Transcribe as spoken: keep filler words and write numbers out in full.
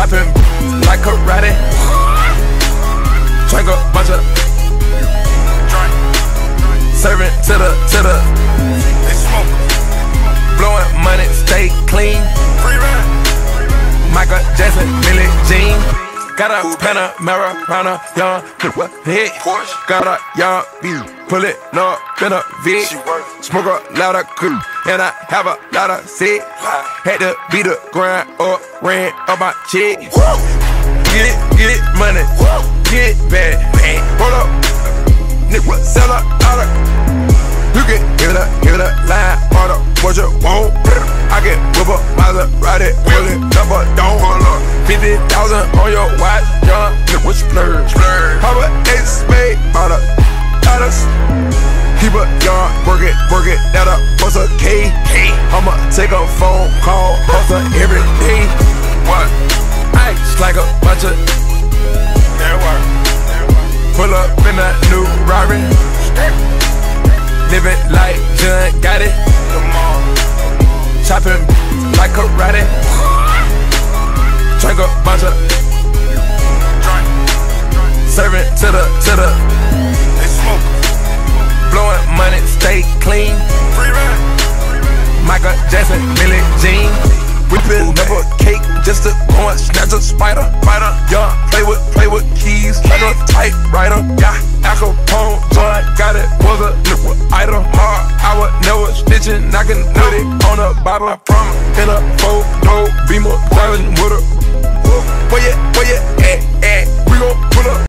chopping like karate. Drink a bunch of serving to the to the. They smoke. Blowing money, stay clean. Michael Jackson, Billie Jean. Got a Panamera, round a young head. Got a young beat, pull it up in a V. Smoke a lot of cool, and I have a lot of seed. Had to beat the grind or ran up my check. Get it, get it, money, get it bad. Hold up, nigga, sell a dollar. You can give it up, give it up, line, order what you want. I can whip up, Maserati, pull it up, but don't hold up. fifty thousand on your watch, young, nigga, splurge. How about X made by the dollars? Keep a yard, work it, work it, that up, what's a K? I'ma take a phone call, hustle every day. What? Ice like a bunch of pull up in a new Rari. Living like John got it. Chopping like karate. Drink a bunch of serving to the to the. They smoke. Blowing money, stay clean. Michael Jackson, Billie Jean. Whipping up a cake just to go and snatch a spider. Spider, yeah, play with, play with keys, like a typewriter. Yeah, Al Capone, joint, got it, was a little item. Hard, I was never snitching, I can put it on a bottle. From in a photo, Beamer, driving with a. Where you, where you at?